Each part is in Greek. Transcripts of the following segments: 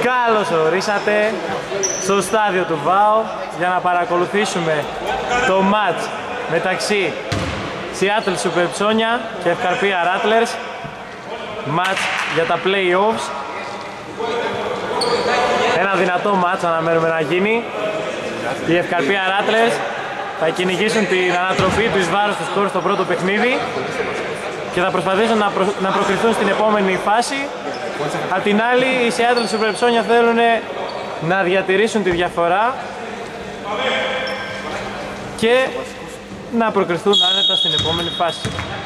Καλώς ορίσατε στο στάδιο του ΒΑΟ για να παρακολουθήσουμε το μάτς μεταξύ Seattle Supersonics και Ευκαρπία Rattlers. Μάτς για τα play-offs. Ένα δυνατό μάτς αναμένουμε να γίνει. Οι Ευκαρπία Rattlers θα κυνηγήσουν την ανατροπή του εις βάρος του σκορ στο πρώτο παιχνίδι και θα προσπαθήσουν να προκριθούν στην επόμενη φάση. Απ' την άλλη, οι Seattle Supersonics θέλουν να διατηρήσουν τη διαφορά και να προκριθούν άνετα στην επόμενη φάση.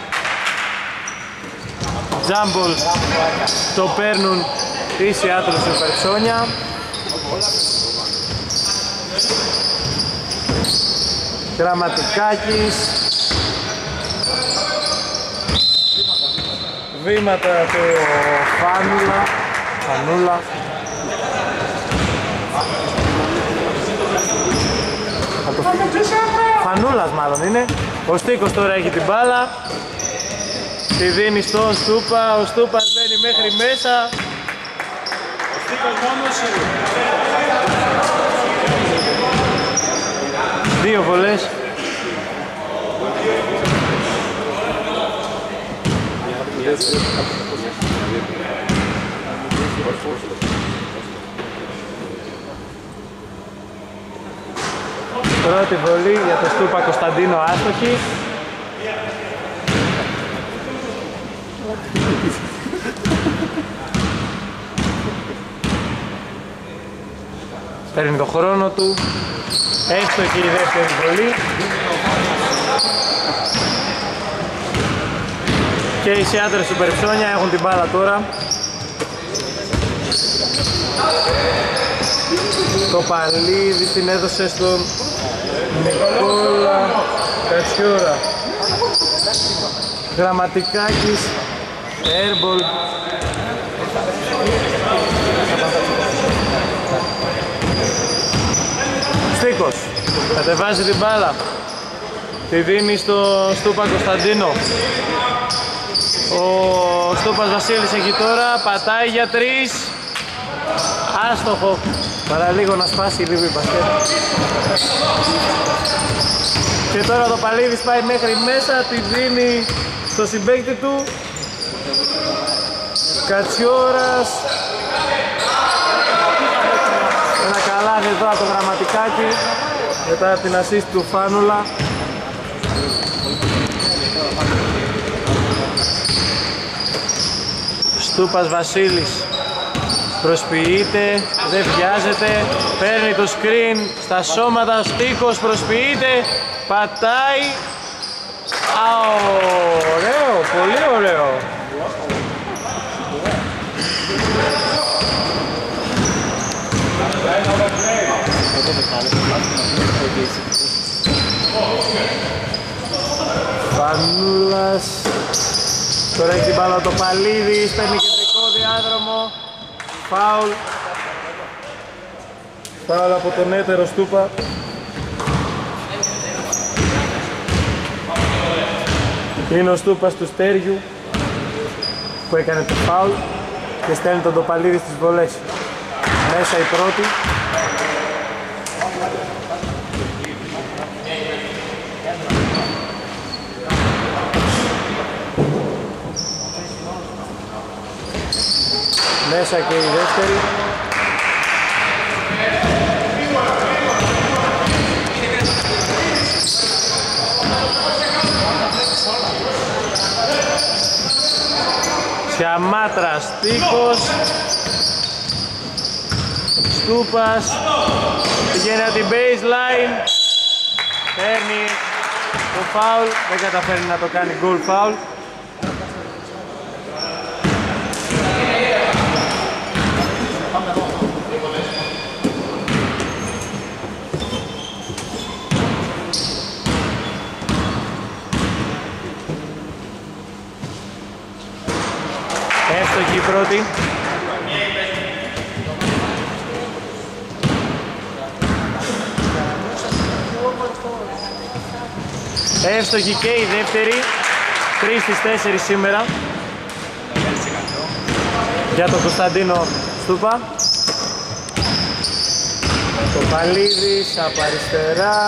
Τζάμπολ το παίρνουν οι Seattle Supersonics. Γραμματικάκης. Βήματα το Φανούλα. Φανούλας μάλλον είναι. Ο Στίκος τώρα έχει την μπάλα. Τη δίνει στον Στούπα. Ο Στούπας μπαίνει μέχρι μέσα. Ο Στίκος μόνος είναι. Δύο βολές. Πρώτη βολή για το Στούπα Κωνσταντίνο, άστοχη. Παίρνει το χρόνο του. Έστοχη η δεύτερη βολή. Και οι Seattle Supersonics έχουν την μπάλα τώρα. Το Παλίδη την έδωσε στον Νικόλα Κατσιούρα. Γραμματικάκης, airball. Στίκος κατεβάζει την μπάλα. Τη δίνει στο Στούπα Κωνσταντίνο. Ο Στούπας Βασίλης έχει τώρα, πατάει για 3. Άστοχο. Παραλίγο να σπάσει λίγο η μπασκέτα. Και τώρα το Παλίδης πάει μέχρι μέσα, τη δίνει στο συμπαίκτη του. Κατσιόρας. Ένα καλάδι εδώ από το Γραμματικάκι μετά από την assist του Φάνουλα. Στούπας Βασίλης προσποιείται, δεν βιάζεται, παίρνει το screen στα σώματα, Στίκος προσποιείται, πατάει. Ωραίο, πολύ ωραίο. Φανούλας. Τώρα έχει την μπάλα το Παλίδης, παίρνει κεντρικό διάδρομο. Φάουλ. Φάουλ από τον έτερο Στούπα. Είναι ο Στούπας του Στέριου που έκανε το φάουλ και στέλνει τον Τοπαλίδη στις βολές. Μέσα η πρώτη. Μέσα και η δεύτερη. Σιαμάτρα, Στίκος. Στούπας. Πηγαίνει από την baseline. Παίρνει το φάουλ. Δεν καταφέρνει να το κάνει goal foul. Εύστοχη η πρώτη. Εύστοχη και η δεύτερη. 3 στις 4 σήμερα. Για τον Κωνσταντίνο Στούπα. Το Παλίδης από αριστερά.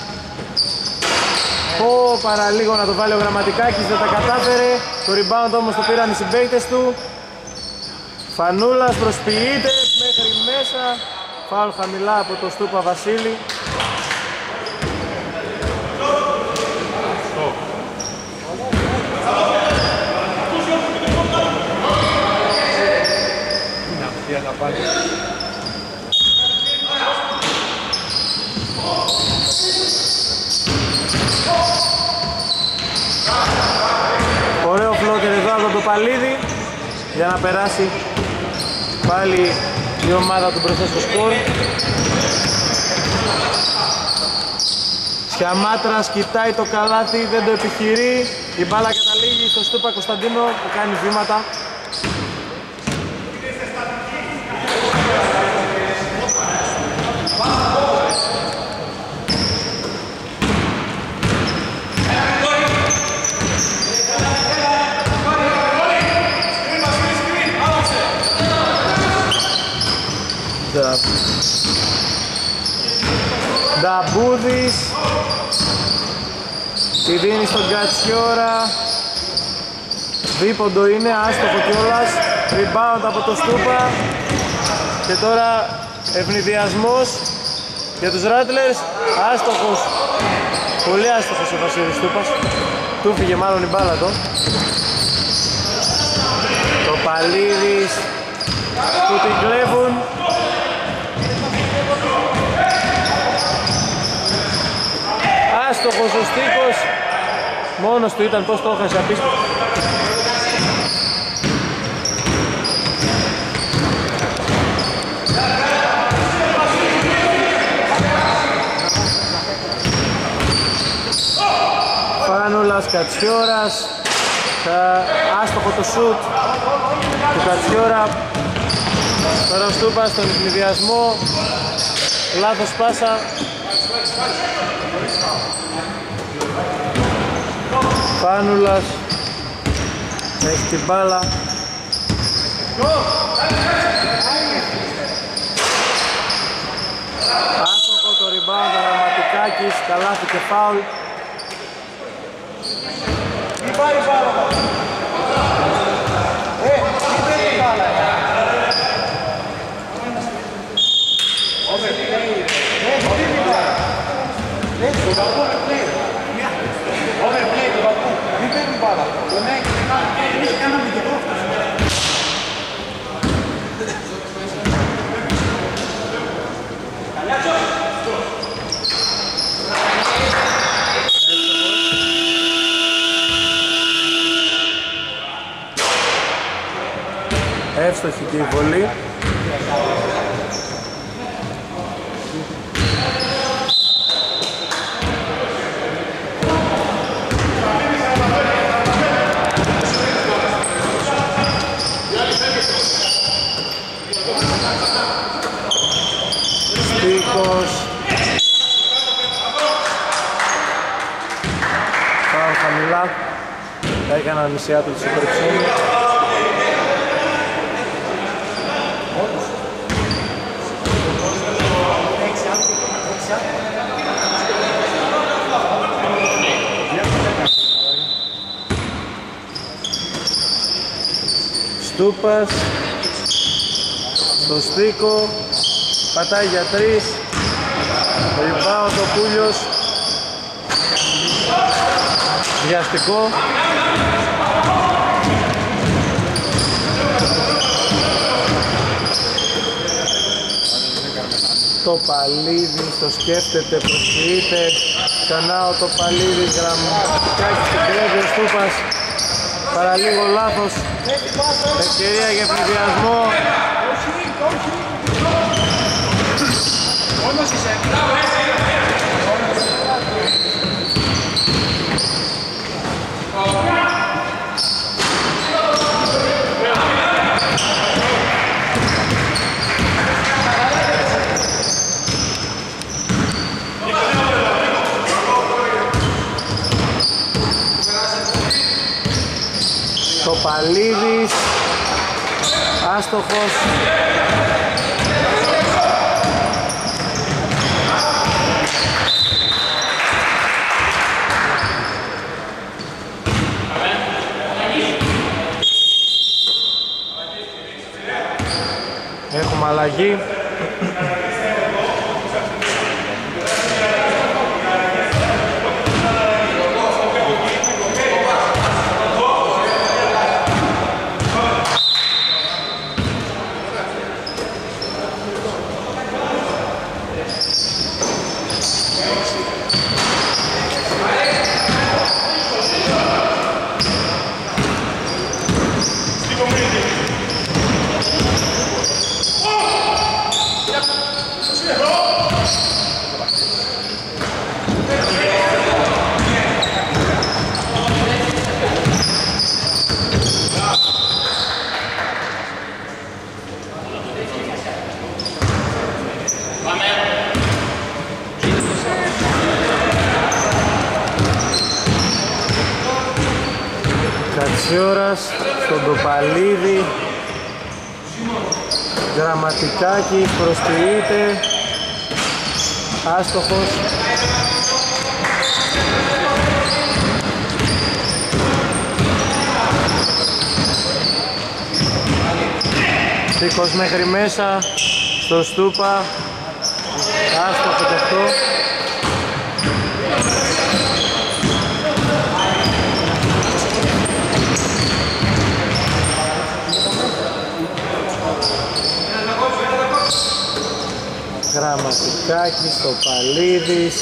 Παραλίγο να το βάλει ο Γραμματικάκης, δεν τα κατάφερε. Το rebound όμως το πήραν οι συμπαίκτες του. Φανούλας προσποιείται μέχρι μέσα. Φάουλ χαμηλά από το Στούπα Βασίλη. Ωραίο φλότερ εδώ από το Παλίδη για να περάσει πάλι η ομάδα του μπροστά στο σκορ. Σιαμάτρας κοιτάει το καλάθι, δεν το επιχειρεί. Η μπάλα καταλήγει στο Στούπα Κωνσταντίνο που κάνει βήματα. Νταμπούδης τη δίνει στον Κατσιόρα. Δίποντο είναι, άστοχο κιόλας. Rebound από το Στούπα. Και τώρα ευνηδιασμός για τους Rattlers. Άστοχος, πολύ άστοχος ο Βασίλης Στούπας. Του φύγε μάλλον η μπάλα το. Το Παλίδης που την κλέβουν. Άστοχος ο Στίκος. Μόνος του ήταν, πως το έχασε απίστευτο. Φάνουλας, Κατσιόρας. Άστοχο το σουτ του Κατσιόρα. Τώρα ο Στούπας στον ευνηδιασμό. Λάθος πάσα. Φάνουλας έχει την μπάλα. Άστοχο το rebound ο Γραμματικάκης, καλάθι και φάουλ. Μην πάρει μπάλα. Μην παίρνει μπάλα. Εύστοχη και η βολή. Στίκος. Πάω χαμηλά. Τα έκαναν νησιά του τους υπερξένους. Στούπας στο Στίκο, πατάει για 3. Rebound ο Πούλιος. Βιαστικό. Το Παλίδης το σκέφτεται, προσποιείται. Ξανά το Παλίδης, Γραμματικάκης στην κρέβει, ο Στούπας παραλίγο λάθος. Ευκαιρία για ευνηδιασμό. Το Παλίδης, άστοχος. αλλαγή. Κατσιόρας στον Τοπαλίδη, Γραμματικάκης προστιείται, άστοχος. Τείχος μέχρι μέσα, στο Στούπα, άστοχο και αυτό. Γραμματικάκης, Τοπαλίδης.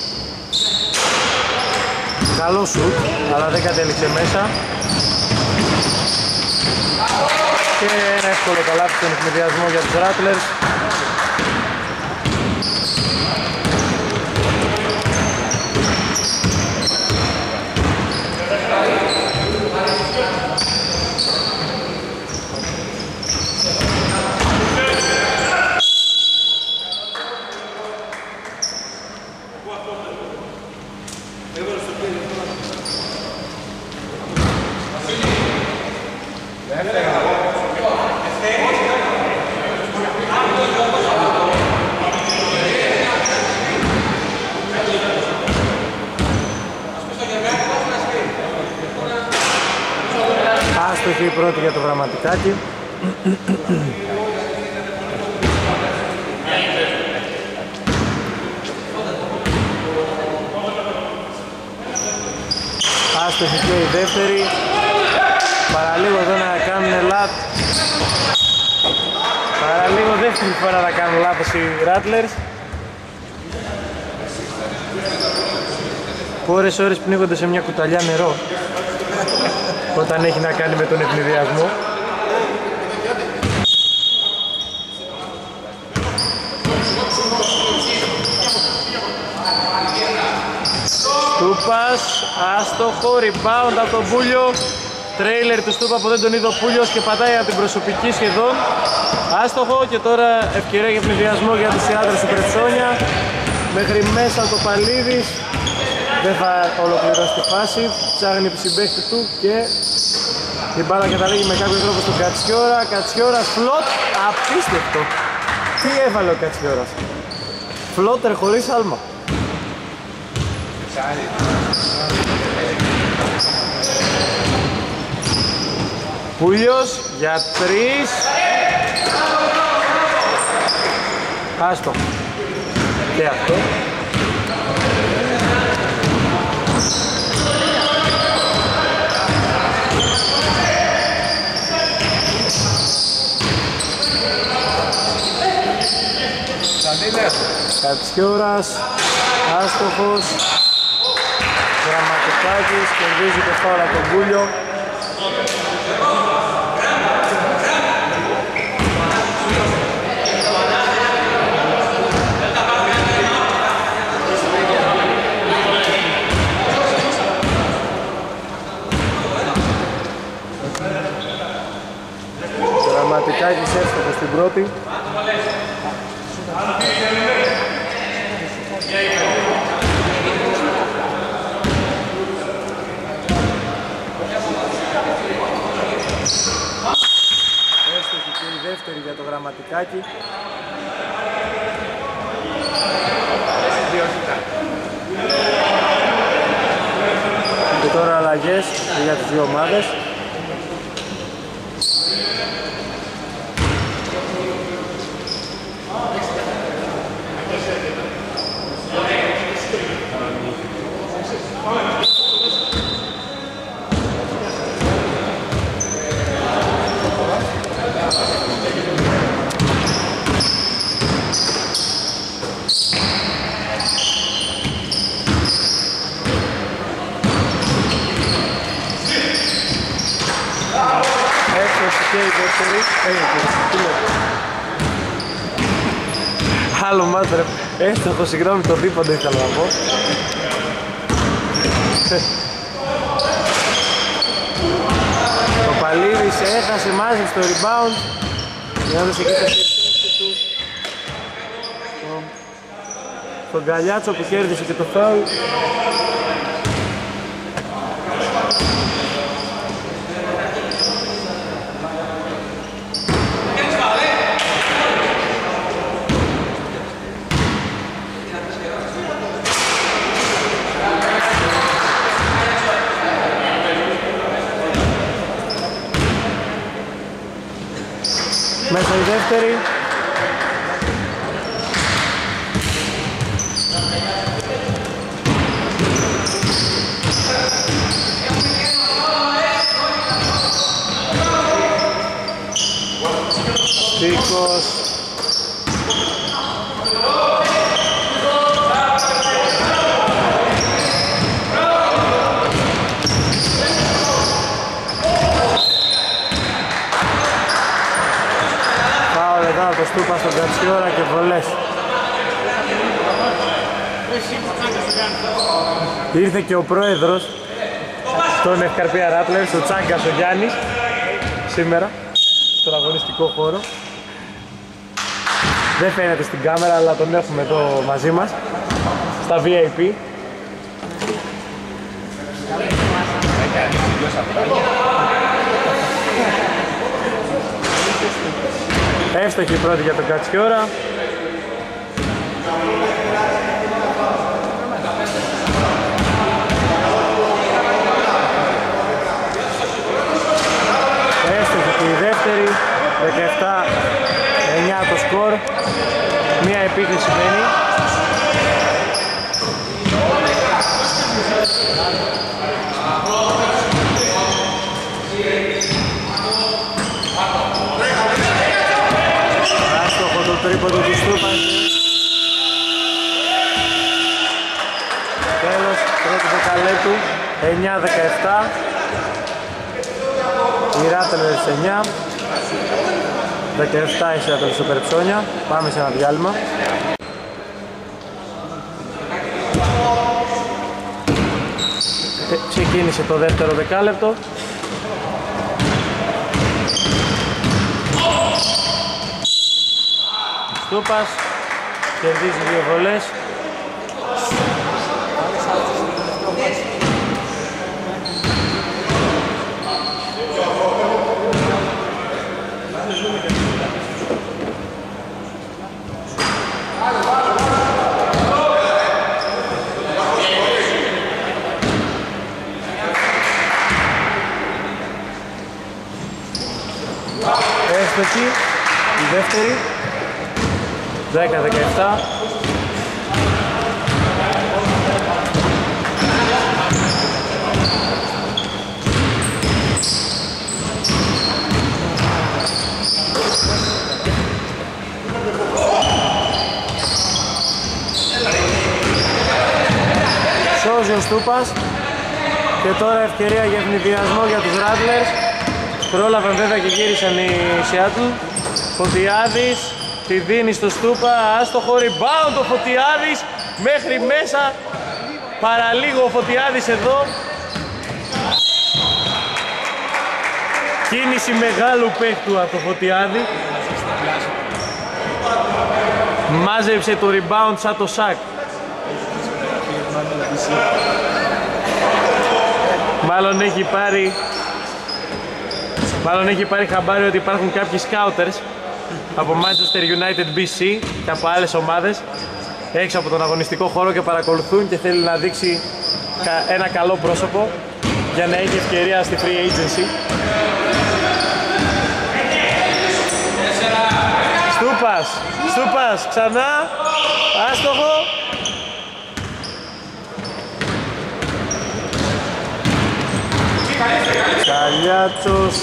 Καλό σουτ, αλλά δεν κατέληξε μέσα. Και ένα εύκολο καλάθι στον ευνηδιασμό για τους Rattlers. Άστοχη η πρώτη για το Γραμματικάκι. Άστοχη και η δεύτερη. Παραλίγο εδώ να κάνουν λάθος. Παραλίγο δεύτερη φορά να κάνουν λάθος οι Rattlers. Που ώρες πνίγονται σε μια κουταλιά νερό όταν έχει να κάνει με τον ευνηδιασμό. Στούπας, άστοχο, rebound από τον Πούλιο. Τρέιλερ του Στούπα που δεν τον είδε ο Πούλιος και πατάει από την προσωπική σχεδόν. Άστοχο και τώρα ευκαιρία για ευνηδιασμό για τους Seattle Supersonics. Μέχρι μέσα το Παλίδης. Δεν θα ολοκληρώσει τη φάση. Ψάχνει η συμπαίχτη του και η μπάλα καταλήγει με κάποιο τρόπο στον Κατσιόρα. Κατσιόρας φλότ, απίστευτο. Τι έβαλε ο Κατσιόρας. Φλότερ χωρίς άλμα. Πούλιος για 3. Άστο. Και αυτό. Κατσιόρας, άστοχος. Γραμματικάκης, κερδίζει το φάουλ από τον Πούλιο. Γραμματικάκης εύστοχος στην πρώτη. Εύστοχη και η δεύτερη για το Γραμματικάκι. Και τώρα αλλαγές για τις δύο ομάδες. και η δεύτερη. Άλλο μάτρε. Έστοχο, συγγνώμη, το δίποντο ήθελα να πω. Ο Παλίδης έχασε, μάζεψε το rebound. Για να δώσει και τα σύνθεση του. Τον Γκαλιάτσο που κέρδισε και το φάουλ. Μέσα η δεύτερη. Τίκος. Πάω εδώ από το Στούπα στον Κατσιόρα και βολές. Ήρθε και ο πρόεδρος των Ευκαρπία Rattlers, ο Τσάγκας ο Γιάννης, σήμερα στον αγωνιστικό χώρο. Δεν φαίνεται στην κάμερα, αλλά τον έχουμε εδώ μαζί μας, στα VIP. Εύστοχη η πρώτη για τον Κατσιόρα. Εύστοχη και η δεύτερη. 17-9 το σκορ. Μία επίθεση μένει. Άστοχο το τρίποντο του Στούπα. Τέλος, πρώτο δεκαλέπτου. 9-17. Οι Rattlers 9. 17 η Seattle Supersonics. Πάμε σε ένα διάλειμμα. Ξεκίνησε το δεύτερο δεκάλεπτο. Στούπας κερδίζει δύο βολές. Εύστοχη η δεύτερη. 10-17. Σώζει ο Στούπας και τώρα ευκαιρία για ευνηδιασμό για τους Rattlers. Πρόλαβαν βέβαια και γύρισαν οι Seattle. Φωτιάδης τη δίνει στο Στούπα, άστοχο rebound ο Φωτιάδης μέχρι μέσα. Παραλίγο ο Φωτιάδης εδώ. Κίνηση μεγάλου παίκτου από το Φωτιάδη. Μάζεψε το rebound σαν το σακ. Μάλλον έχει πάρει χαμπάρι ότι υπάρχουν κάποιοι scouters από Manchester United BC και από άλλες ομάδες έξω από τον αγωνιστικό χώρο και παρακολουθούν και θέλει να δείξει ένα καλό πρόσωπο για να έχει ευκαιρία στη free agency. Στούπας, ξανά, άστοχο. Καλιάτσος.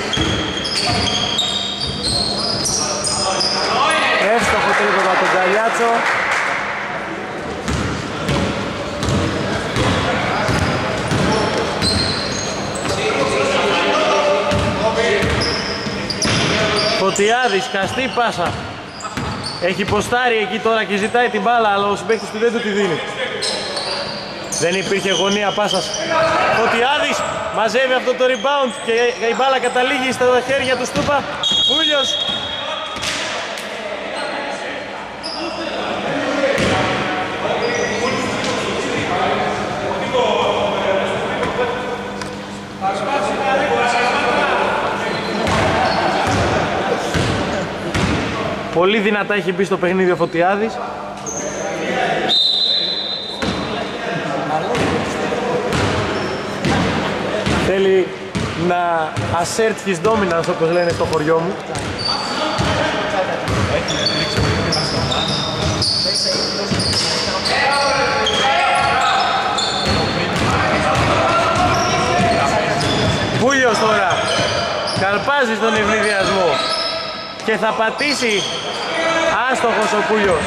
Εύστοχο τρίποντο από τον Καλιάτσο. Φωτιάδης, καστή πάσα. Έχει ποστάρει εκεί τώρα και ζητάει την μπάλα, αλλά ο συμπαίκτης του δεν του τη δίνει. Δεν υπήρχε γωνία πάσας. Φωτιάδης μαζεύει αυτό το rebound και η μπάλα καταλήγει στα χέρια του Στούπα. Πούλιος. Πολύ δυνατά έχει μπει στο παιχνίδι ο Φωτιάδης. Θέλει να assert his dominance, όπως λένε στο χωριό μου. Πούλιος τώρα καλπάζει στον ευνηδιασμό και θα πατήσει. Άστοχος ο Πούλιος.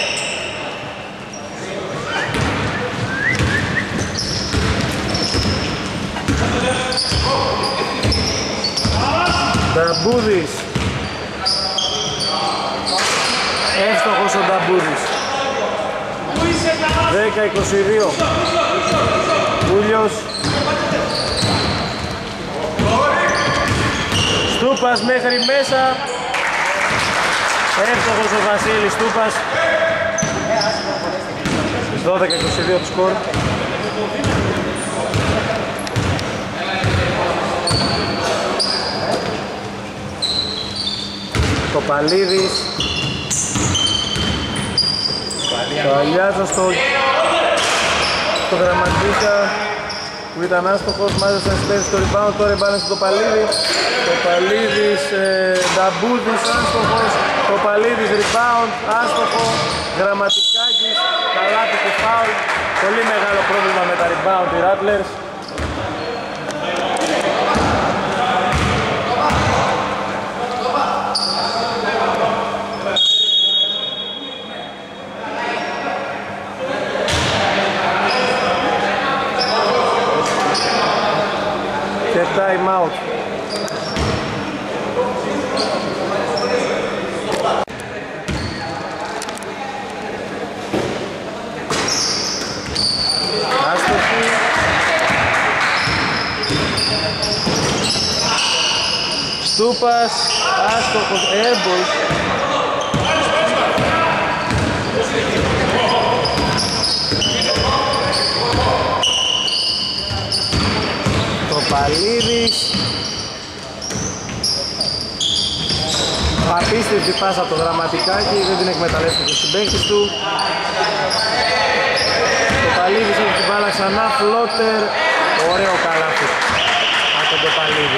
Νταμπούδης. Εύστοχος ο Νταμπούδης. 10-22. Πούλιος. Στούπας μέχρι μέσα. Εύστοχος ο Βασίλης Στούπας. 12-22 το σκορ. Κοπαλίδης. Παλιάζος στο Γραμματίκα που ήταν άστοχος, μάζεψε να συμπέρει στο rebound, τώρα εμπάνε στο Κοπαλίδη. Κοπαλίδης, Νταμπούδης, άστοχος. Κοπαλίδης, rebound, άστοχο. Γραμματικάκης, καλάθι και φάουλ. Πολύ μεγάλο πρόβλημα με τα rebound οι Rattlers. Και time out. Άστοχη. Στούπας, άστοχος, airball. Κοπαλίδης. Απίστευτη πάσα από το Γραμματικάκι, δεν την εκμεταλλεύτηκε ο συμπαίκτης του. Κοπαλίδης έχει την μπάλα ξανά, φλότερ, ωραίο καλάθι από τον Κοπαλίδη.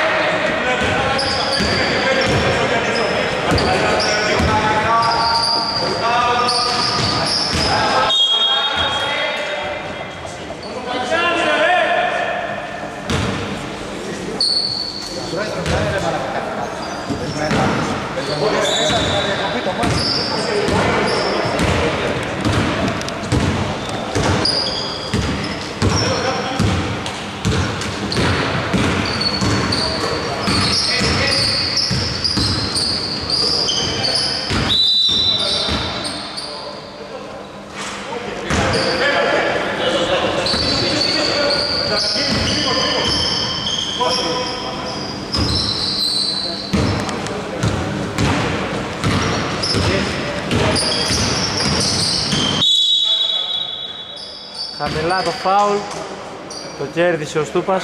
Χαμηλά το φάουλ, το κέρδισε ο Στούπας.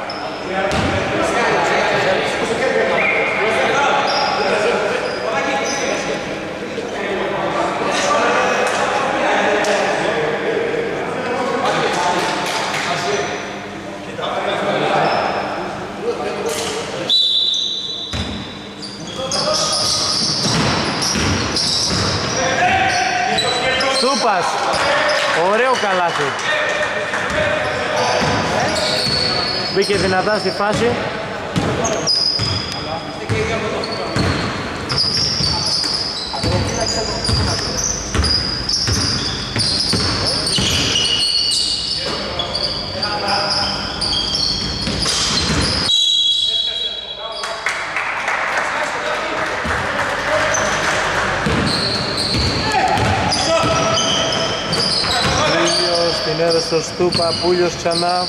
Στούπας, ωραίο καλάθι. Μπήκε δυνατά στη φάση. Την έδωσε στο Στούπα, Πούλιος ξανά.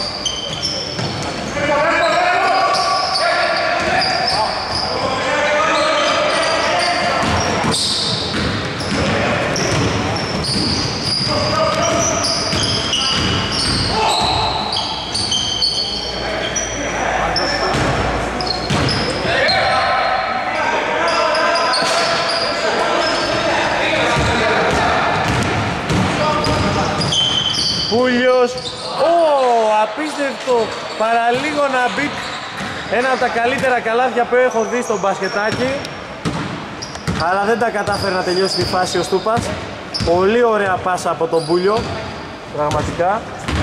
Πούλιος, απίστευτο, παραλίγο να μπει, ένα από τα καλύτερα καλάθια που έχω δει στο μπασκετάκι, αλλά δεν τα κατάφερε να τελειώσει τη φάση ο Στούπας. Πολύ ωραία πάσα από τον Πούλιο, πραγματικά.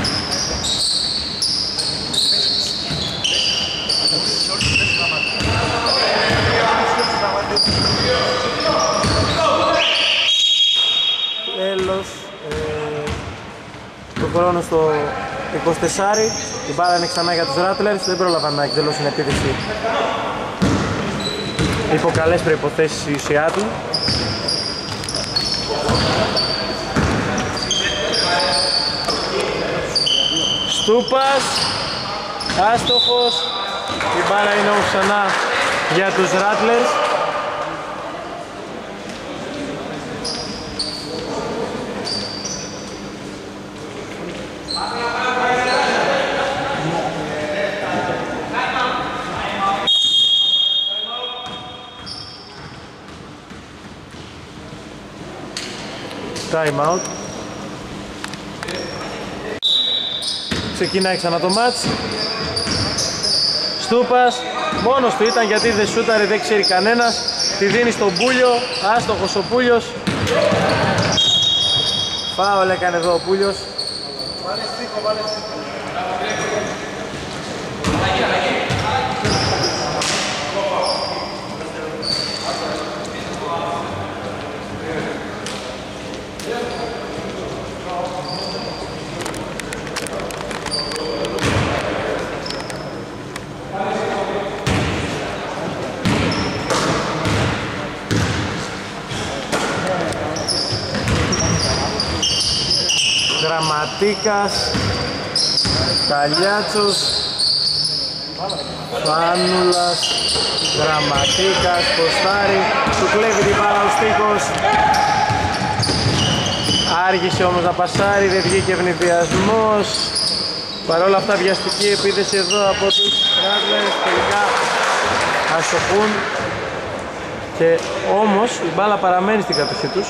Τέλος το χρόνο στο 24, η μπάλα είναι ξανά για τους Rattlers, δεν πρόλαβαν να εκδηλώσουν επίθεση υπό καλές προϋποθέσεις η Seattle. Στούπας, άστοχος, η μπάλα είναι όμως ξανά για τους Rattlers. Time out. Ξεκινάει ξανά το μάτς. Στούπας, μόνος του ήταν γιατί δεν σούταρε, δεν ξέρει κανένας. Τη δίνει στον Πούλιο, άστοχος ο Πούλιος. Φάουλ έκανε εδώ ο Πούλιος. Βάλε στίχο, βάλε στίχο. Γραμματίκας, Καλιάτσος, Φάνουλας, Γραμματίκας, Ποστάρι, του κλέβει την μπάλα ο Στίχος. Άργησε όμως να πασάρει, δεν βγήκε ευνηδιασμός. Παρ' όλα αυτά βιαστική επίθεση εδώ από τους Rattlers, τελικά αστοχούν και όμως η μπάλα παραμένει στην κατοχή τους.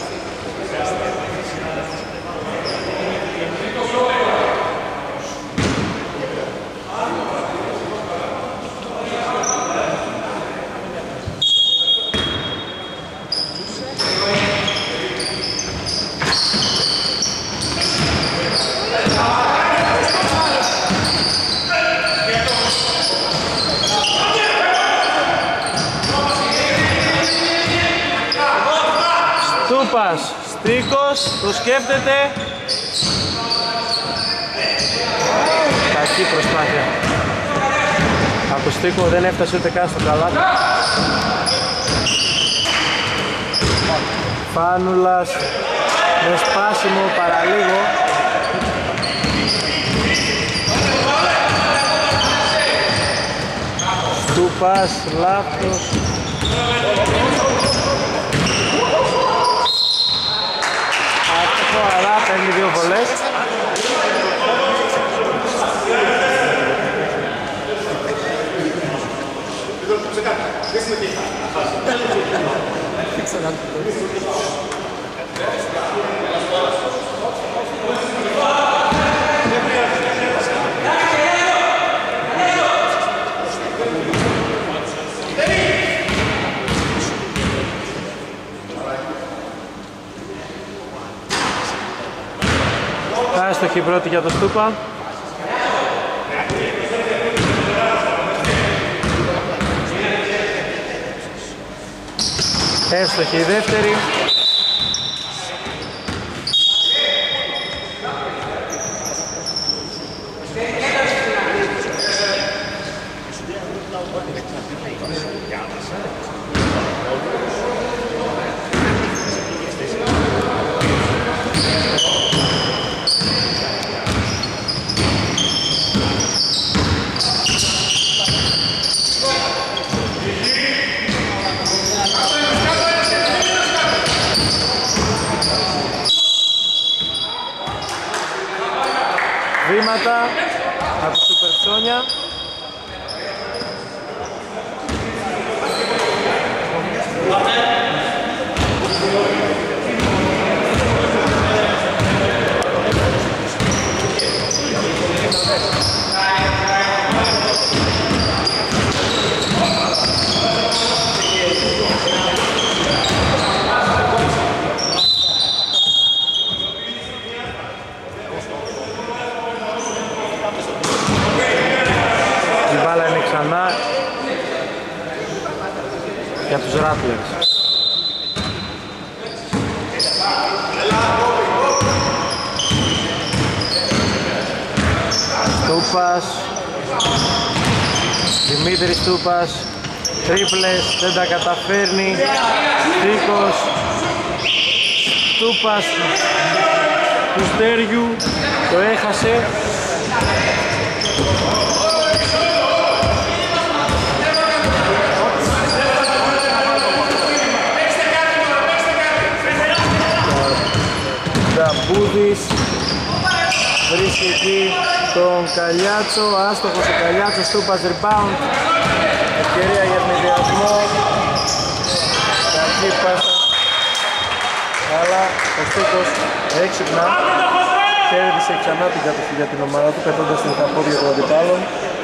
Στίκος, το σκέφτεται. Κακή προσπάθεια. Από το Στίκο δεν έφτασε ούτε καν στο καλάθι. Φάνουλας με σπάσιμο παραλίγο. Στούπας, λάθος. Αλλά παίρνει δύο βολές. Άστοχη πρώτη για το Στούπα. Εύστοχη η δεύτερη. για τους Rattlers. Στούπας, Δημήτρης Στούπας, τρίπλες, δεν τα καταφέρνει, Στίκος, Στούπας του Στέριου, το έχασε. Ζαμπούδης βρίσκει εκεί τον Καλιάτσο, άστοχος ο Καλιάτσος, Στούπας rebound, ευκαιρία για τον ιδιασμό, κακή πάσα, αλλά ο Στίκος έξυπνα κέρδισε ξανά την κατοχή για την ομάδα του, πετώντας την τα πόδια των αντιπάλων.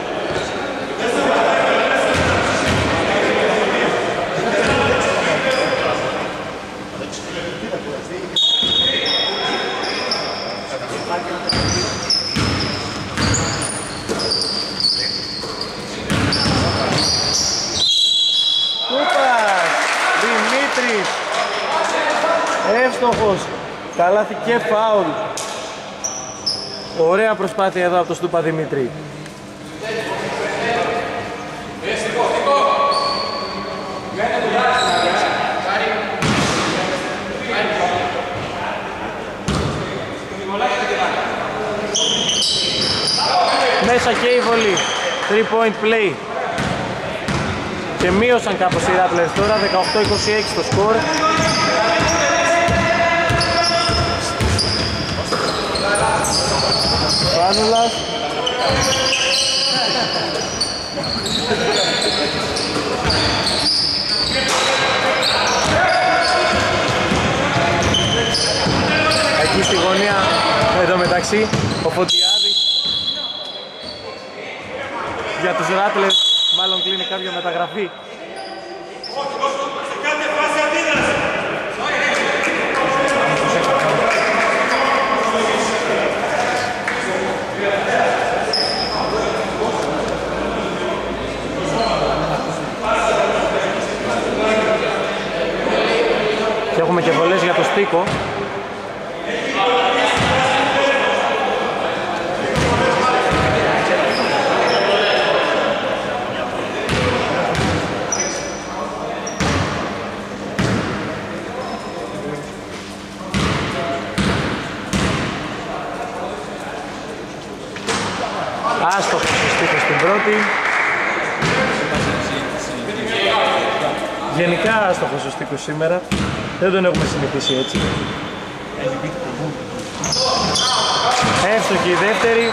Εύστοχος, καλάθι και φάουλ. Ωραία προσπάθεια εδώ από τον Στούπα Δημήτρη. Μέσα και η βολή, 3-point play. Και μείωσαν κάπως οι Rattlers τώρα, 18-26 το σκορ. Πάνουλας. Εκεί στη γωνία, εδώ μεταξύ, ο Φωτιάδης για τους Rattlers, μάλλον κλείνει κάποια μεταγραφή. Και έχουμε και βολές για το Στίκο. Άστοχος ο Στίκος στην πρώτη. Γενικά άστοχος ο Στίκος σήμερα. Δεν τον έχουμε συνηθίσει έτσι. Εύστοχη η δεύτερη.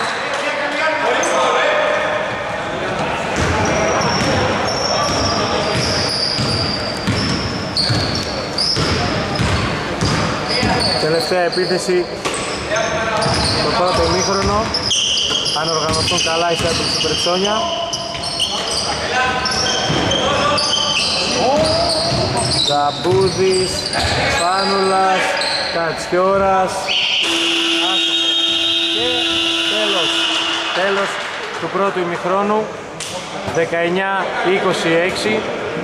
Τελευταία επίθεση το πρώτο ημίχρονο. Αν οργανωθούν καλά οι Rattlers του Πρετσόνια. Ζαμπούδης, Φάνουλας, Κατσιόρας, άστοχο. Και τέλος του πρώτου ημιχρόνου, 19-26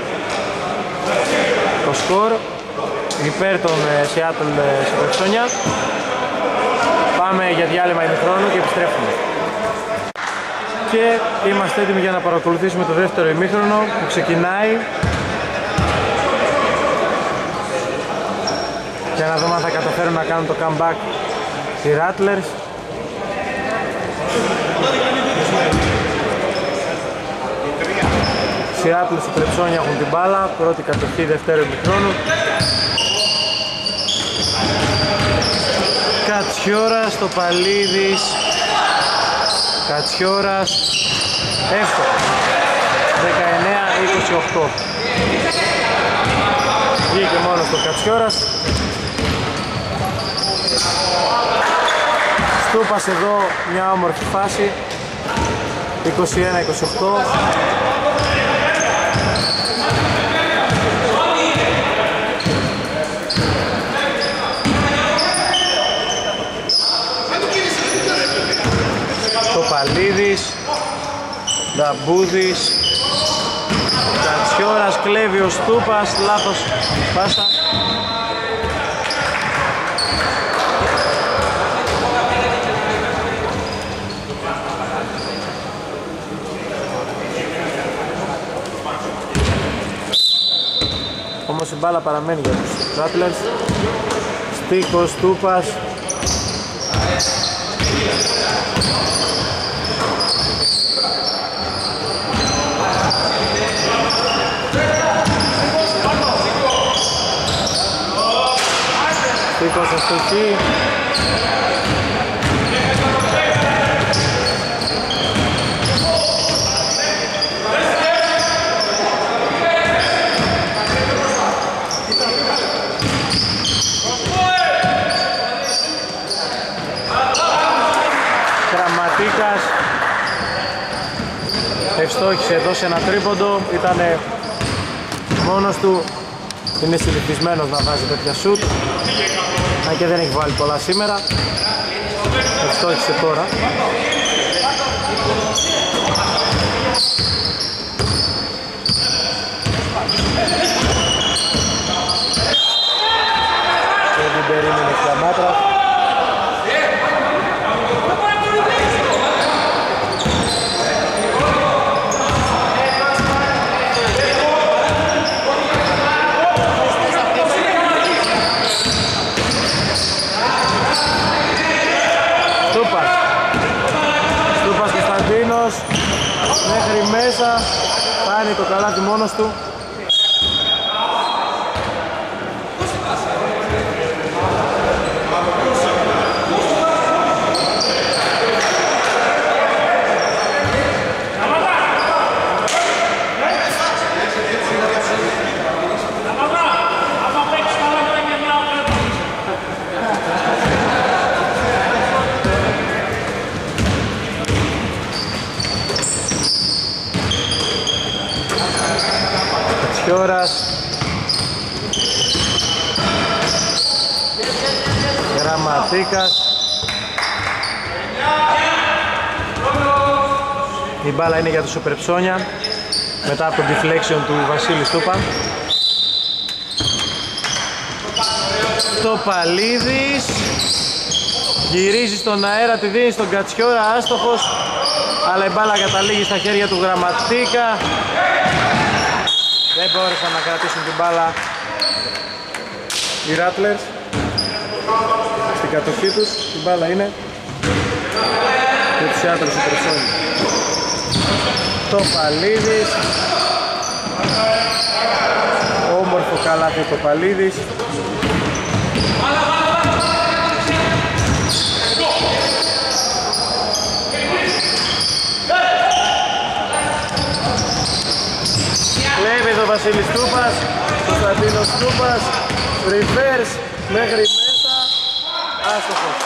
το σκορ υπέρ των Seattle Supersonics. Πάμε για διάλειμμα ημιχρόνου και επιστρέφουμε. Και είμαστε έτοιμοι για να παρακολουθήσουμε το δεύτερο ημίχρονο που ξεκινάει. Για να δούμε αν θα καταφέρουν να κάνουν το comeback οι Rattlers. Οι Rattlers του Πρετσόνια έχουν την μπάλα, πρώτη κατοχή δεύτερου ημιχρόνου. Κατσιόρας, το Παλίδης, Κατσιόρας, εύκολο, 19-28. Βγήκε μόνο στο Κατσιόρας. Στούπας εδώ μια όμορφη φάση, 21-28. Το Παλίδης, Νταμπούδης, Κατσιόρας, κλέβει ο Στούπας, λάθος πάσα. Όμως η μπάλα παραμένει για τους Rattlers. Στίκος, Στούπας. Στίκος αστοχή. Γραμματίκας ευστόχησε εδώ σε ένα τρίποντο, ήταν μόνος του, είναι συνηθισμένος να βάζει τέτοια σουτ, αν και δεν έχει βάλει πολλά σήμερα, ευστόχησε τώρα. Και δεν περίμενε πια Μάτρα. Στούπας Κωνσταντίνος μέχρι μέσα, κάνει το καλάθι μόνος του. Κατσιόρας, Γραμματίκας. Η μπάλα είναι για τους Σουπερψώνια μετά από το deflection του Βασίλη Στούπα. Το Παλίδης γυρίζει στον αέρα, τη δίνει στον Κατσιόρα, άστοχος, αλλά η μπάλα καταλήγει στα χέρια του Γραμματίκα. Δεν μπόρεσαν να κρατήσουν την μπάλα οι Rattlers στην κατοχή τους. Η μπάλα είναι για τους Seattle Supersonics. Το Παλίδης, όμορφο καλάθι το Παλίδης. Κλέβει το Βασίλης Στούπας, Κωνσταντίνος Στούπας, reverse μέχρι μέσα, άστοχος.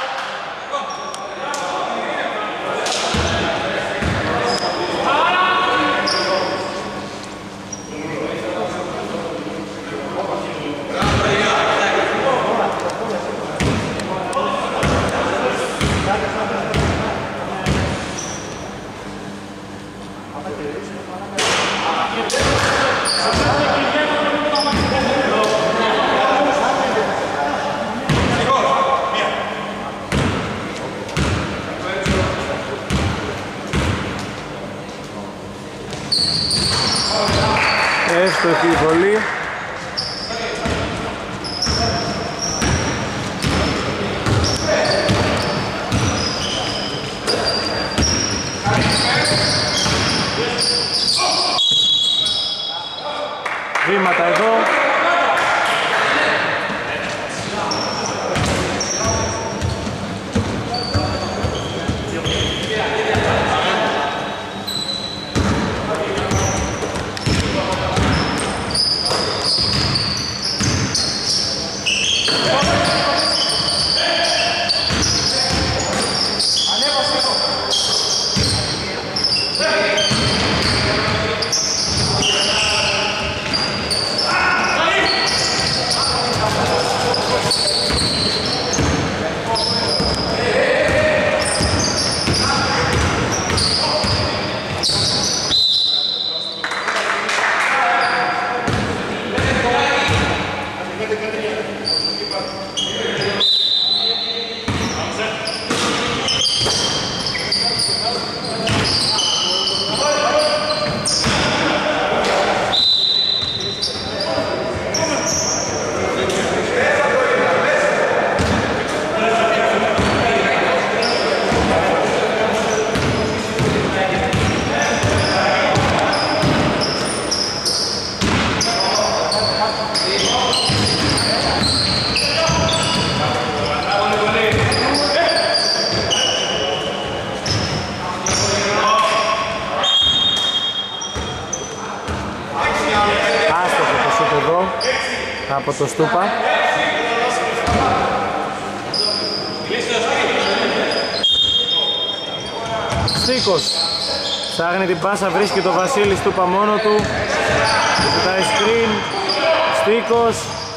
Εύστοχη η βολή. Βήματα εδώ. από το Στούπα. Στίκος ψάχνει την πάσα, βρίσκει το Βασίλη Στούπα μόνο του, ζητάει screen. Στίκος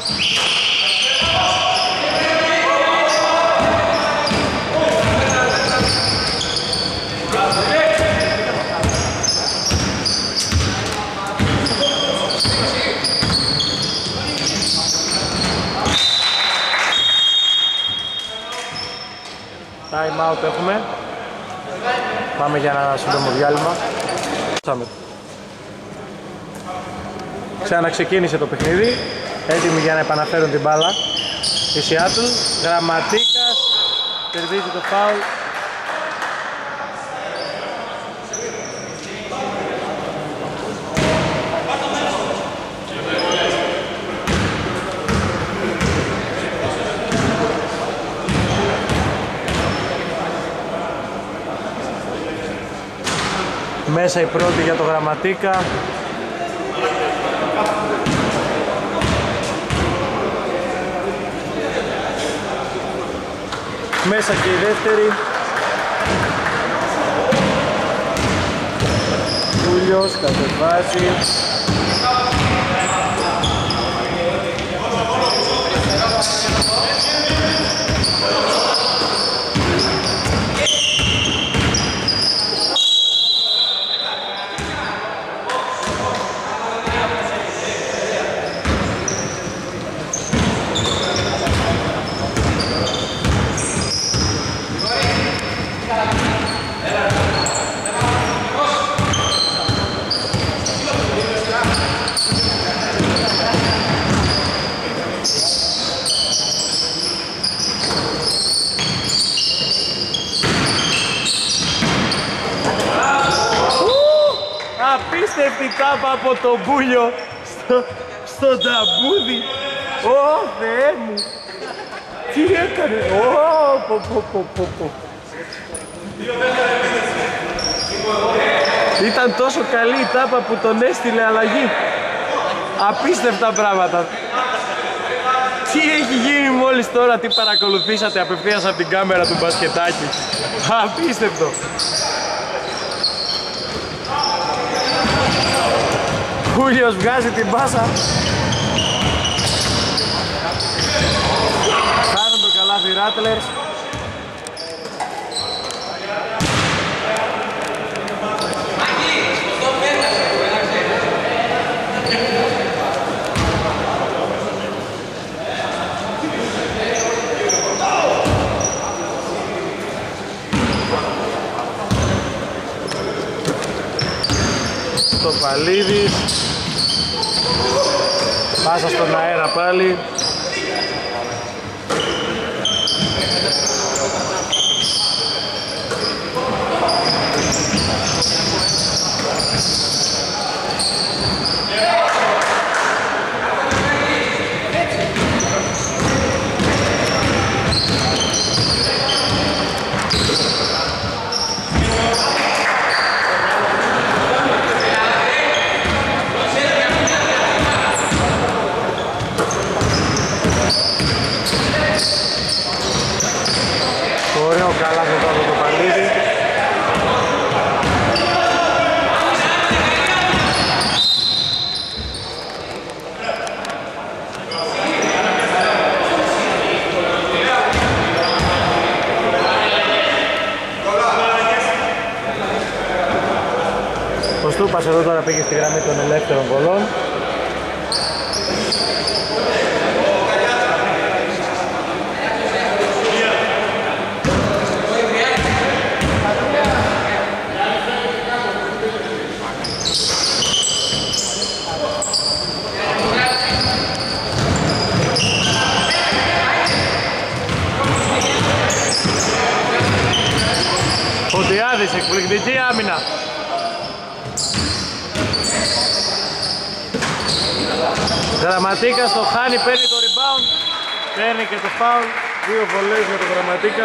time out έχουμε. Πάμε για ένα σύντομο διάλειμμα. Ξαναξεκίνησε το παιχνίδι. Έτοιμοι για να επαναφέρουν την μπάλα. Η Σιάτλ, Γραμματίκας, κερδίζει το φάουλ. Μέσα η πρώτη για το Γραμματίκα. Μέσα και η δεύτερη. Κούλιος κατεβάζει. Απίστευτη τάπα από τον Μπούλιο στο ταμπούδι. Ω Θεέ μου, τι έκανε. Ήταν τόσο καλή η τάπα που τον έστειλε αλλαγή. Απίστευτα πράγματα. Τι έχει γίνει μόλις τώρα, τι παρακολουθήσατε απευθείας από την κάμερα του μπασκετάκι. Απίστευτο. Κούλιος βγάζει την πάσα. Χάνουν το καλάθι οι Rattlers. Το Παλίδης. Πάσα στον αέρα πάλι. Ωραίο καλά εδώ από το Παλίδι. Ο Στούπας εδώ τώρα πήγε στη γραμμή των ελεύθερων βολών. Φωτιάδης, εκπληκτική άμυνα. Γραμματίκα στο χάνει, παίρνει το rebound, παίρνει και το foul, 2 βολές για το Γραμματίκα.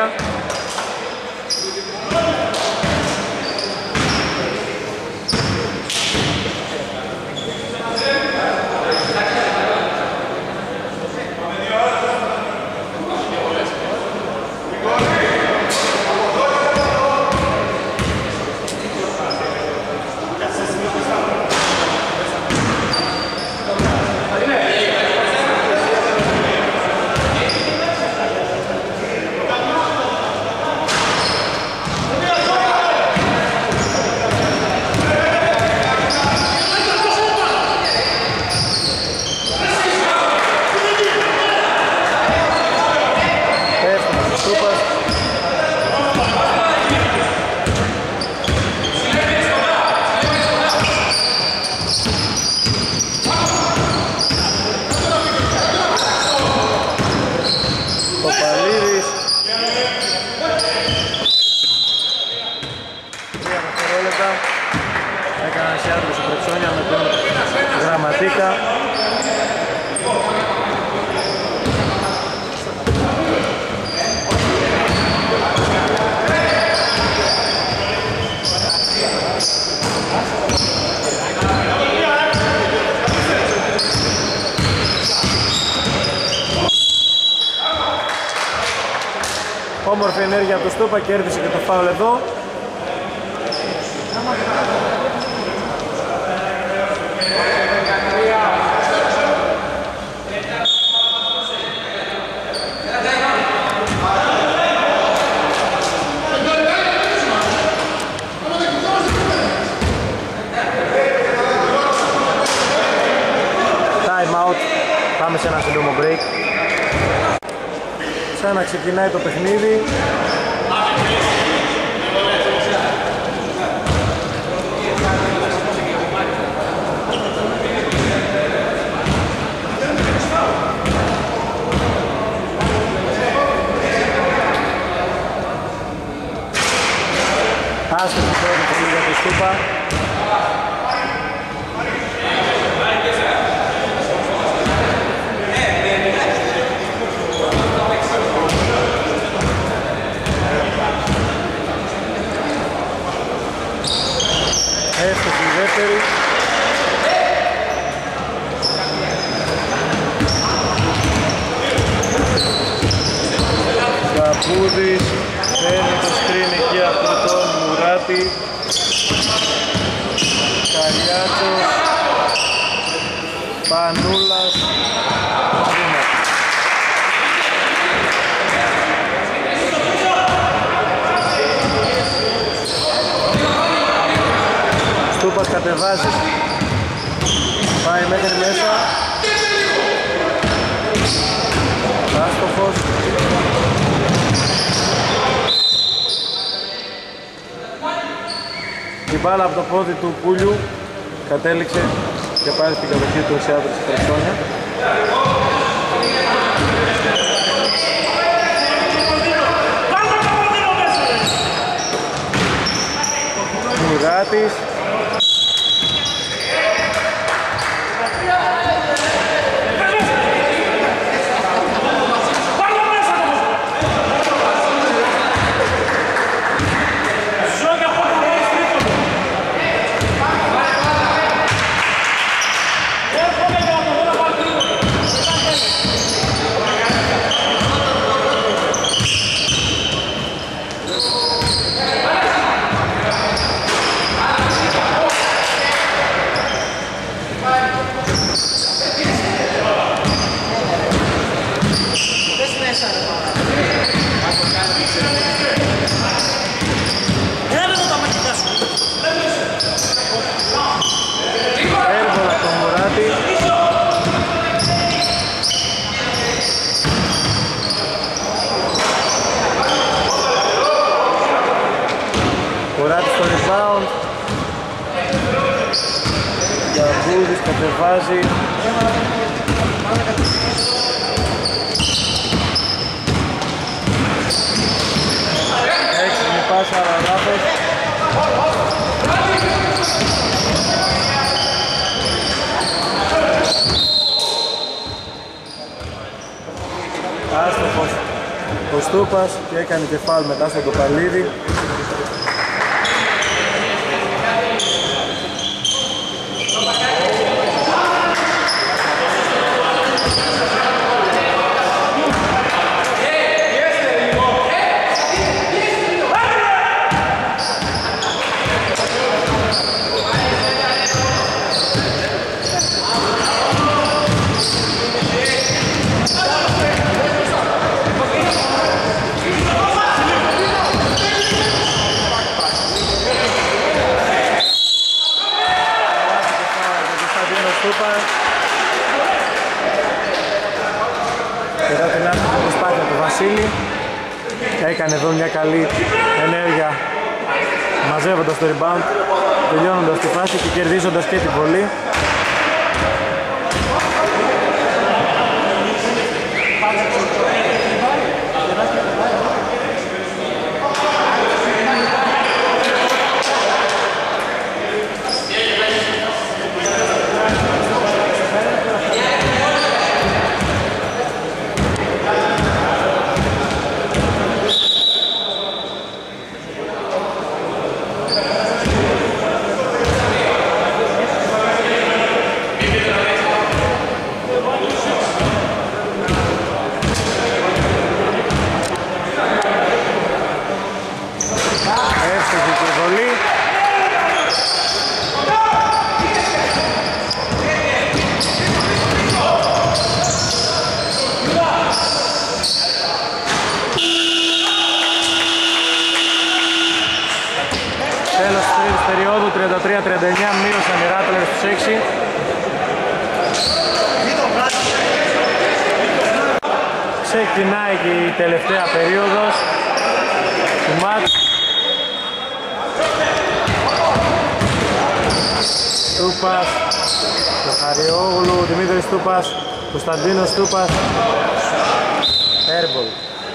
Ματίκα. Όμορφη ενέργεια από το Στούπα, κέρδισε και το φάουλ εδώ. Time out, πάμε σε ένα σύντομο break. Σαν να ξεκινάει το παιχνίδι. Άστοχη τώρα πολύ για το Στούπα. Εύστοχη η δεύτερη. Καπούδης παίρνει το screen εκεί από τον Μουράτη. Καλιάτσος, Πανούλας, Ρούμα. Στούπας κατεβάζει, πάει μέχρι μέσα, άστοχος. Η μπάλα από το πόδι του Πούλιου κατέληξε και πάρει στην κατοχή του Σιάδρου στη Χρυσόνια. Μουράτης. Κατεβάζει. Έξυπνη πάσα, αλλά λάθος. Άστοχος ο Στούπας και έκανε και φάουλ μετά στον Κοπαλίδη. Μετά την άρχιση προσπάθεια του Βασίλη, έκανε εδώ μια καλή ενέργεια μαζεύοντας το rebound, τελειώνοντας τη φάση και κερδίζοντας και την βολή. 43-39, μείωσαν οι Rattlers στους 6. Ξεκινάει και η τελευταία περίοδος του μάτς. Τούπας, Ζαχαριόγλου, Δημήτρης Τούπας, Κωνσταντίνος Τούπας, Airball.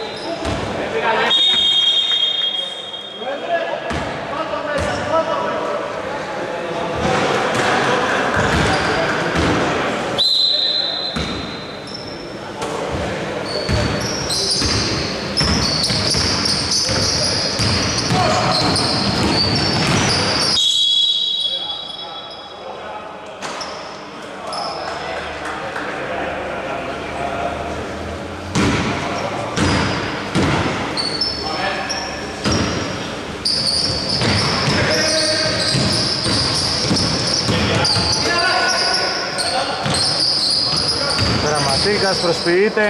Γραμματίκας προσποιείται.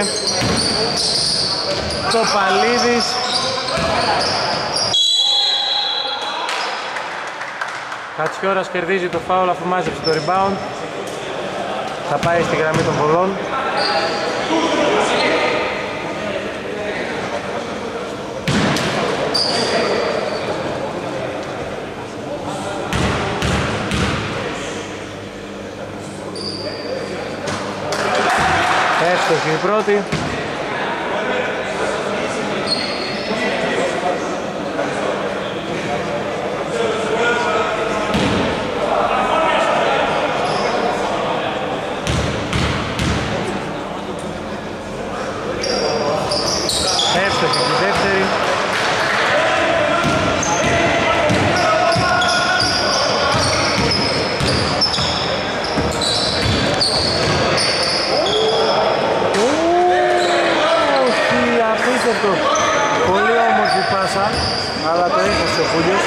Κοπαλίδης. Κατσιόρας κερδίζει το φάουλ αφού μάζεψε το rebound. Θα πάει στη γραμμή των βολών. Εύστοχη η πρώτη. Εύστοχη η δεύτερη. Πολύ όμορφη πάσα, αλλά το έχασε ο Κούλιος.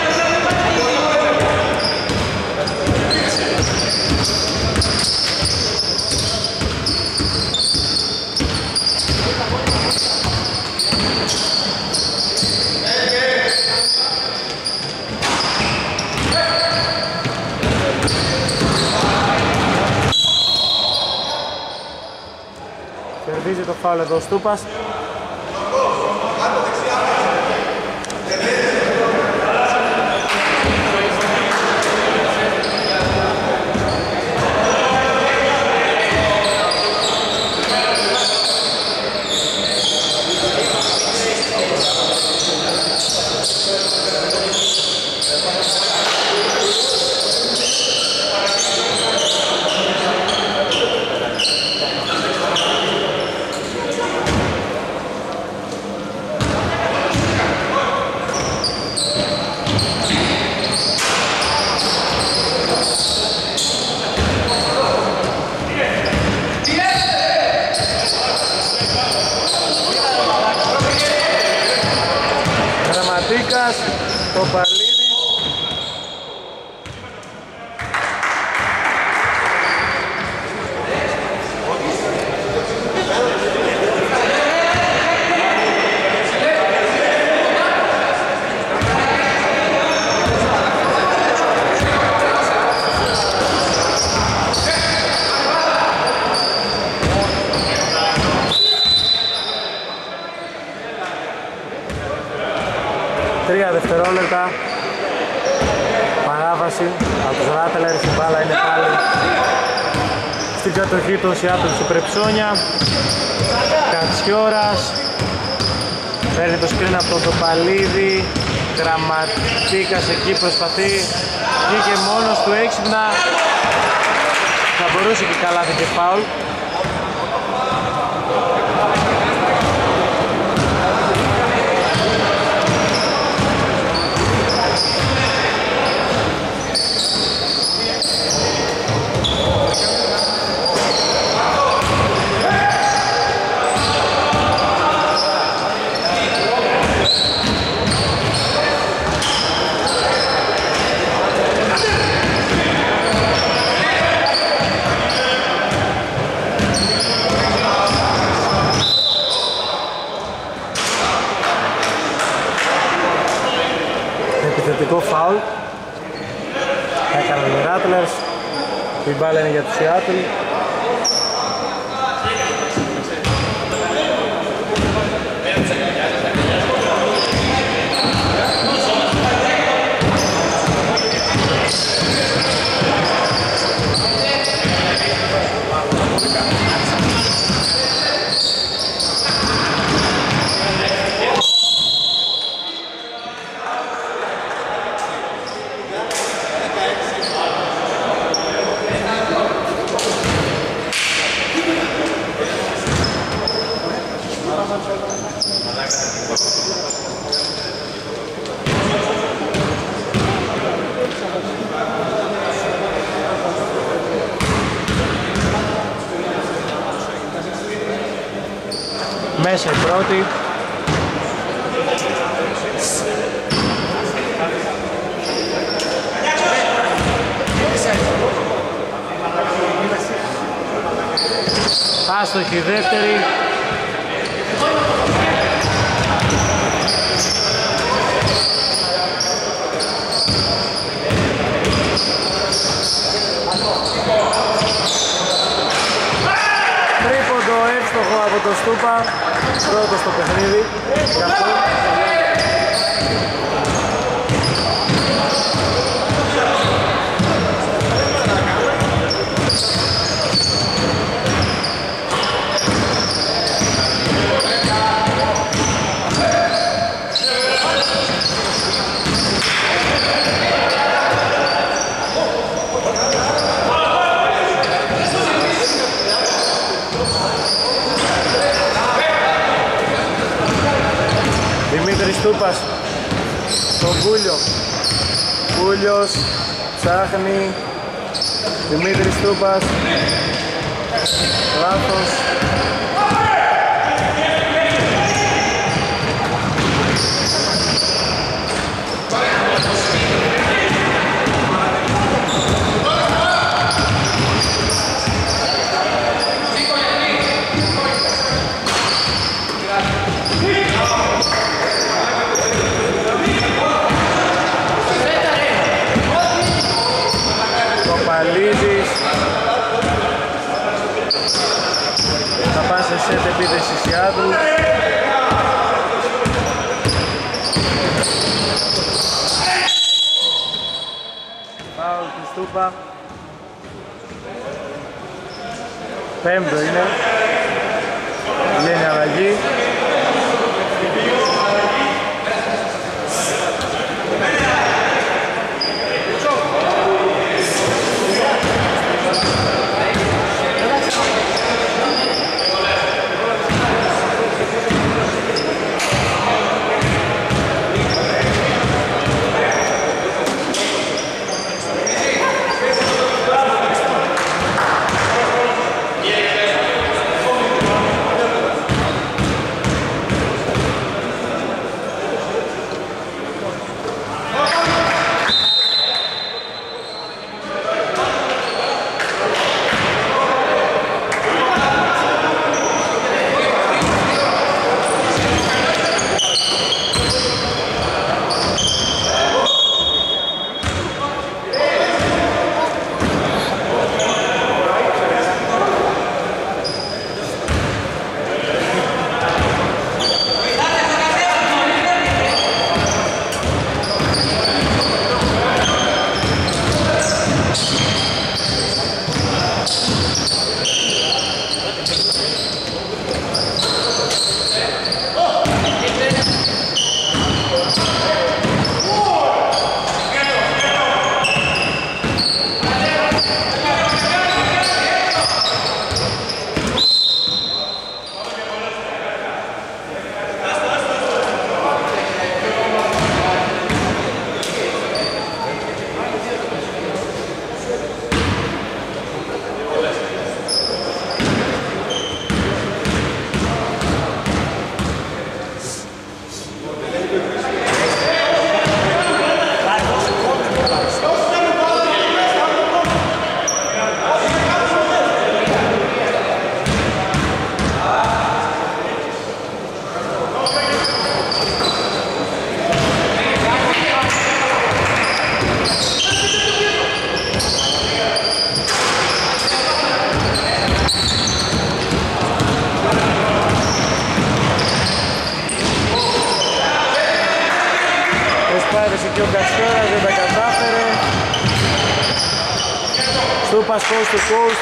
Κερδίζει το φάουλ εδώ ο Στούπας. Το Παλίδης. Τρία δευτερόλεπτα παράβαση από τους Rattlers. Η μπάλα είναι πάλι στην κατοχή των Seattle Supersonics. Κατσιόρας παίρνει το screen από τον Τοπαλίδη. Γραμματίκας εκεί προσπαθεί, βγήκε μόνος του έξυπνα, θα μπορούσε και καλά και φάουλ. Η μπάλα είναι για τους Seattle. Μέσα η πρώτη. Άστοχη δεύτερη. Τρίποντο εύστοχο από το Στούπα. Πρώτο στο παιχνίδι. Δημήτρης Τούπας στον Κούλιο. Κούλιος ψάχνει. Δημήτρης Τούπας. Λάθος. Παλίδης. Θα πάνε σε σετ επίθεση Seattle. Φάουλ του Στούπα. Πέμπτο είναι. Λένε αλλαγή. και ο Κατσιόρας δεν τα κατάφερε. Στούπας coast to coast.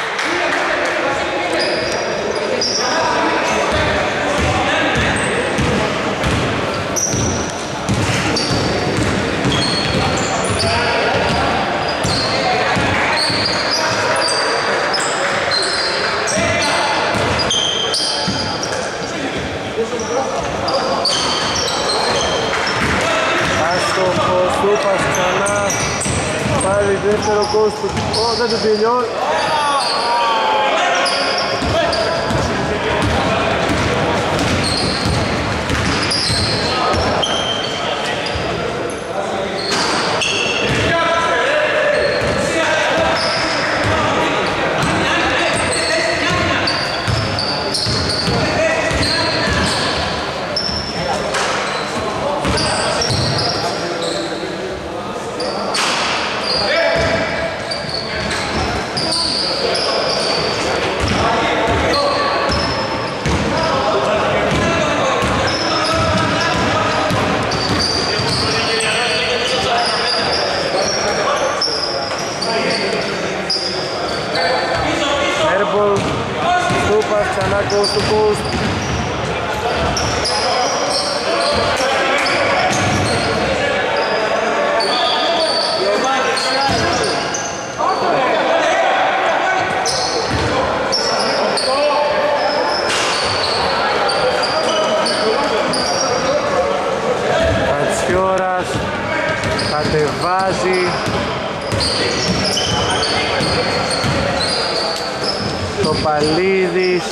Άστοχος, Στούπας ξανά. Πάλι δεύτερο coast του. Δεν του τελειώνει. Ξανά coast to coast. Κατσιόρας κατεβάζει. Το Παλίδης.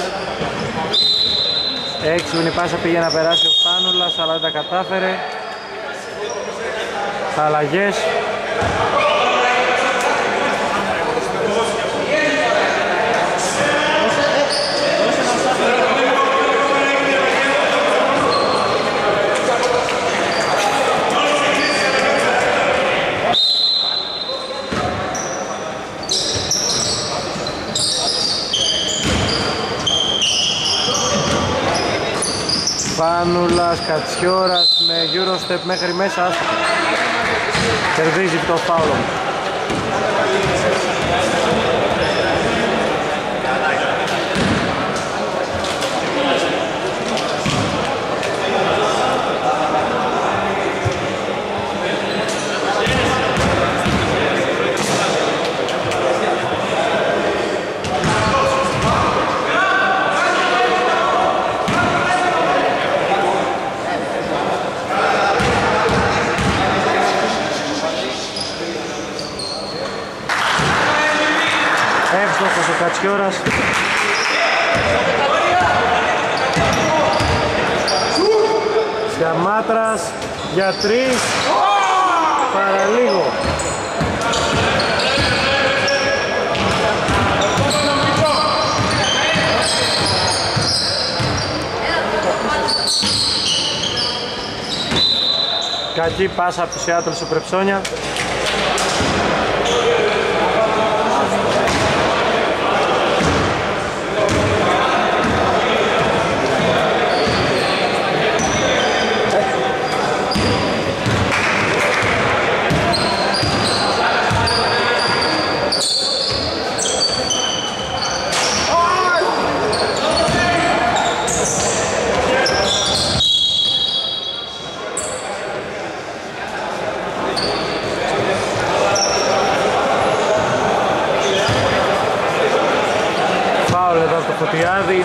Έξυπνη πάσα πήγε να περάσει ο Φάνουλας, αλλά δεν τα κατάφερε. Αλλαγές. Φάνουλας, Κατσιόρας με Eurostep μέχρι μέσα. Κερδίζει το φάουλο. Εύστοχος ο Κατσιόρας. Σιαμάτρας για 3. Παραλίγο. Κακή πάσα από τους Seattle στο Πρεψόνια. Φωτιάδη.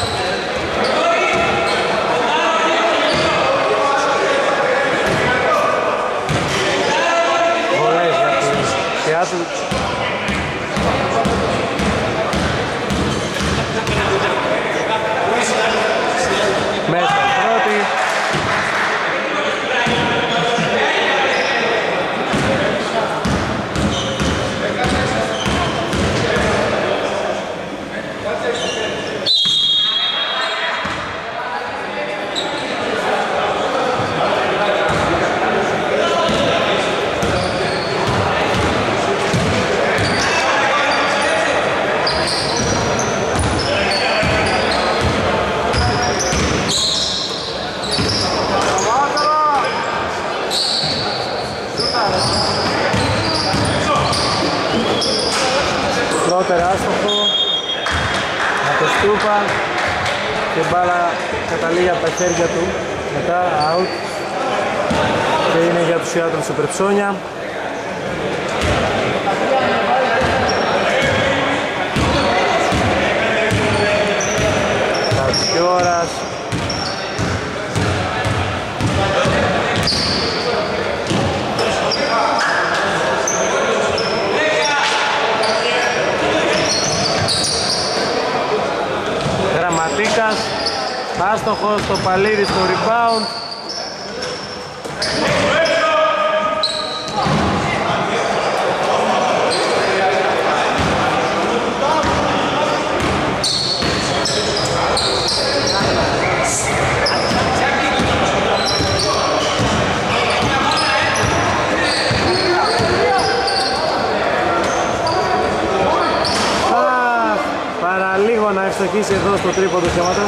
Βολές για τη Seattle. Μέσα πρώτη. Τούπα και μπάλα καταλήγει από τα χέρια του μετά out και είναι για τους Seattle Supersonics. Κατσιόρας Γραμματίκας, άστοχος στο παλίδι στο rebound. Παραλίγο να ευστοχίσει εδώ στο τρίποντο σχήματος.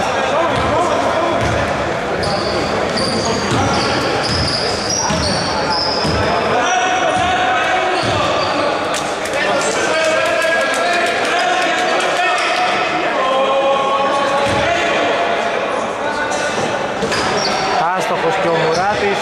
Άστοχος και ο Μουράτης.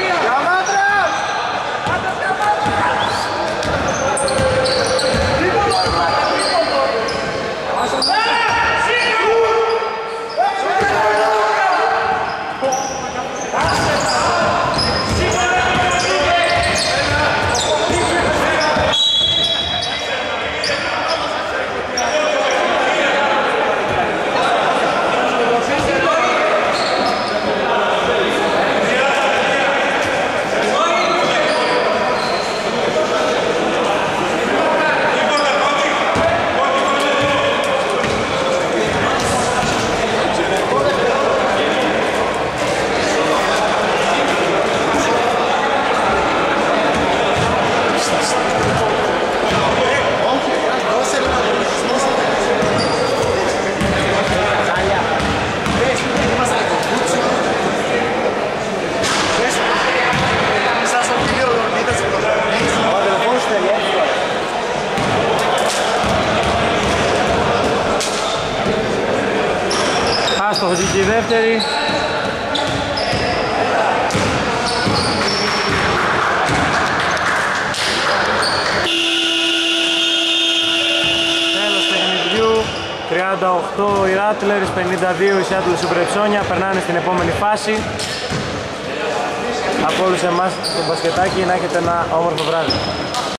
Άστοχος και η δεύτερη. Τέλος παιχνιδιού. 38 οι Rattlers, 52 οι Seattle Supersonics. Περνάνε στην επόμενη φάση. Από όλους εμάς το μπασκετάκι να έχετε ένα όμορφο βράδυ.